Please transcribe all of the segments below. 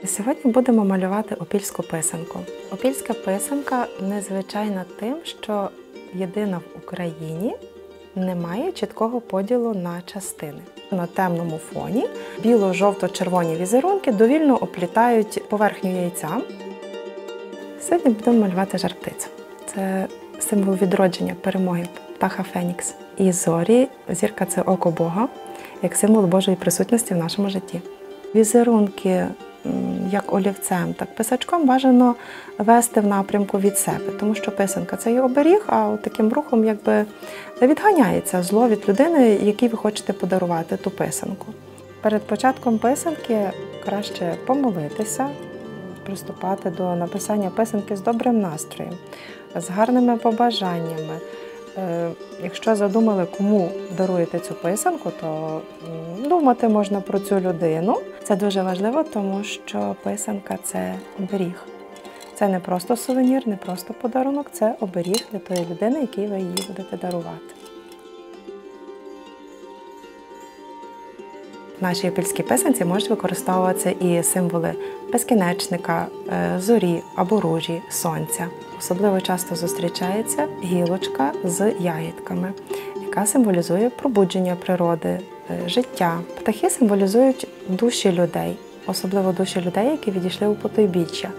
Сьогодні будемо малювати опільську писанку. Опільська писанка незвичайна тим, що єдина в Україні не має чіткого поділу на частини. На темному фоні біло-жовто-червоні візерунки довільно оплітають поверхню яйця. Сьогодні будемо малювати жар-птицю. Це символ відродження, перемоги, птаха Фенікс. І зорі, зірка – це око Бога, як символ Божої присутності в нашому житті. Візерунки як олівцем, так писачком бажано вести в напрямку від себе, тому що писанка – це є оберіг, а таким рухом якби відганяється зло від людини, якій ви хочете подарувати ту писанку. Перед початком писанки краще помолитися, приступати до написання писанки з добрим настроєм, з гарними побажаннями. Якщо задумали, кому даруєте цю писанку, то думати можна про цю людину. Це дуже важливо, тому що писанка – це оберіг. Це не просто сувенір, не просто подарунок, це оберіг для тої людини, якій ви її будете дарувати. В нашій опільській писанці можуть використовуватися і символи безкінечника, зорі або ружі, сонця. Особливо часто зустрічається гілочка з ягідками, яка символізує пробудження природи, життя. Птахи символізують душі людей, особливо душі людей, які відійшли у потойбіччя.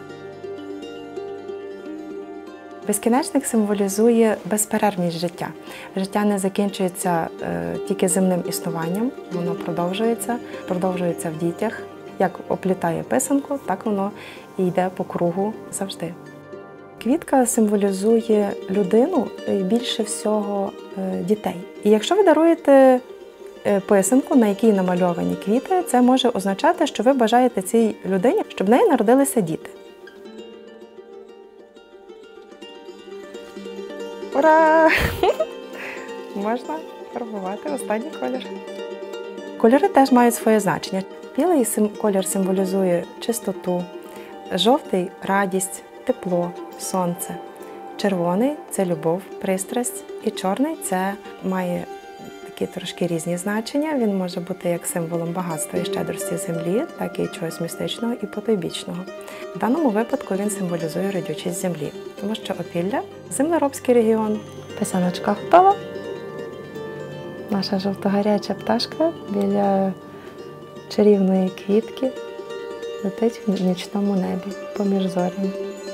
Безкінечник символізує безперервність життя. Життя не закінчується тільки земним існуванням, воно продовжується в дітях. Як оплітає писанку, так воно і йде по кругу завжди. Квітка символізує людину і більше всього дітей. І якщо ви даруєте писанку, на якій намальовані квіти, це може означати, що ви бажаєте цій людині, щоб в неї народилися діти. Ура! Можна фарбувати останній колір. Кольори теж мають своє значення. Білий колір символізує чистоту, жовтий – радість, тепло, сонце. Червоний – це любов, пристрасть. І чорний – це має такі трошки різні значення. Він може бути як символом багатства і щедрості землі, так і чогось містичного і потойбічного. В даному випадку він символізує родючість землі, тому що Опілля – землеробський регіон. Писаночка готова. Наша жовтогаряча пташка біля чарівної квітки летить в нічному небі поміж зорями.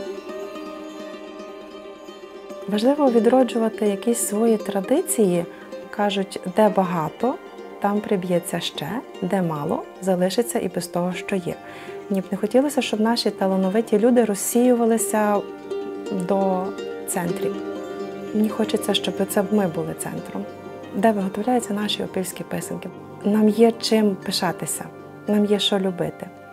Важливо відроджувати якісь свої традиції. Кажуть, де багато, там приб'ється ще, де мало, залишиться і без того, що є. Мені б не хотілося, щоб наші талановиті люди розсіювалися до центрів. Мені хочеться, щоб це ми були центром. Де виготовляються наші опільські писанки. Нам є чим пишатися, нам є що любити.